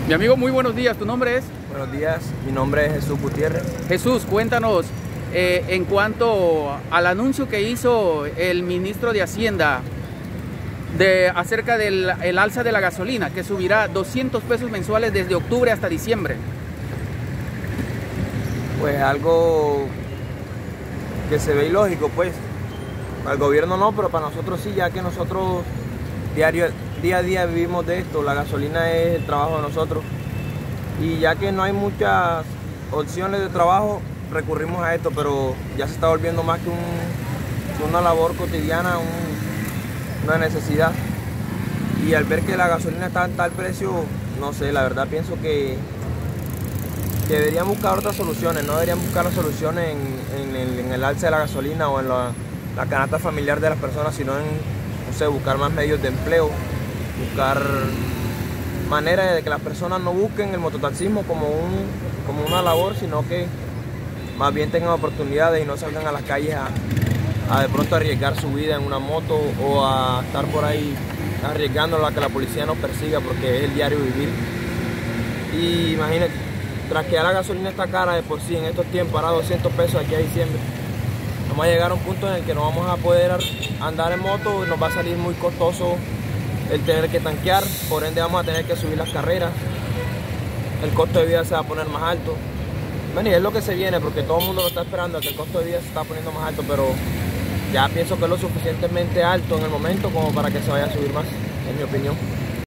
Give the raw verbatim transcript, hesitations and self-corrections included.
Mi amigo, muy buenos días. ¿Tu nombre es? Buenos días, mi nombre es Jesús Gutiérrez. Jesús, cuéntanos eh, en cuanto al anuncio que hizo el ministro de Hacienda de, acerca del el alza de la gasolina, que subirá doscientos pesos mensuales desde octubre hasta diciembre. Pues algo que se ve ilógico, pues. Al gobierno no, pero para nosotros sí, ya que nosotros diario, día a día vivimos de esto. La gasolina es el trabajo de nosotros. Y ya que no hay muchas opciones de trabajo, recurrimos a esto, pero ya se está volviendo más que, un, que una labor cotidiana, un, una necesidad. Y al ver que la gasolina está en tal precio, no sé, la verdad pienso que, que deberían buscar otras soluciones, no deberían buscar las soluciones en, en, el, en el alza de la gasolina o en la, la canasta familiar de las personas, sino en, no sé, buscar más medios de empleo, buscar manera de que las personas no busquen el mototaxismo como, un, como una labor, sino que más bien tengan oportunidades y no salgan a las calles a, a de pronto arriesgar su vida en una moto o a estar por ahí arriesgándola a que la policía nos persiga, porque es el diario vivir. Y imagínate, tras que ya la gasolina está cara de por sí en estos tiempos, ahora doscientos pesos aquí a diciembre, vamos a llegar a un punto en el que no vamos a poder andar en moto y nos va a salir muy costoso el tener que tanquear, por ende vamos a tener que subir las carreras, el costo de vida se va a poner más alto. Bueno, y es lo que se viene, porque todo el mundo lo está esperando, que el costo de vida se está poniendo más alto, pero ya pienso que es lo suficientemente alto en el momento como para que se vaya a subir más, en mi opinión.